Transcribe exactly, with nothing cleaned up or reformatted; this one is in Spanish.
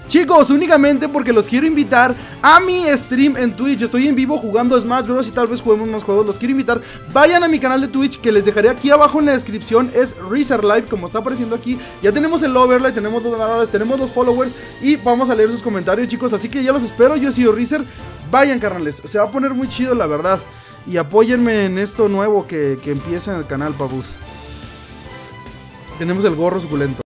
Chicos, únicamente porque los quiero invitar a mi stream en Twitch. Estoy en vivo jugando Smash Bros. Y tal vez juguemos más juegos. Los quiero invitar. Vayan a mi canal de Twitch, que les dejaré aquí abajo en la descripción. Es Reezer Live, como está apareciendo aquí. Ya tenemos el overlay, tenemos los ganadores, tenemos los followers. Y vamos a leer sus comentarios, chicos. Así que ya los espero. Yo he sido Reezer. Vayan, carnales. Se va a poner muy chido, la verdad. Y apóyenme en esto nuevo que, que empieza en el canal, papus. Tenemos el gorro suculento.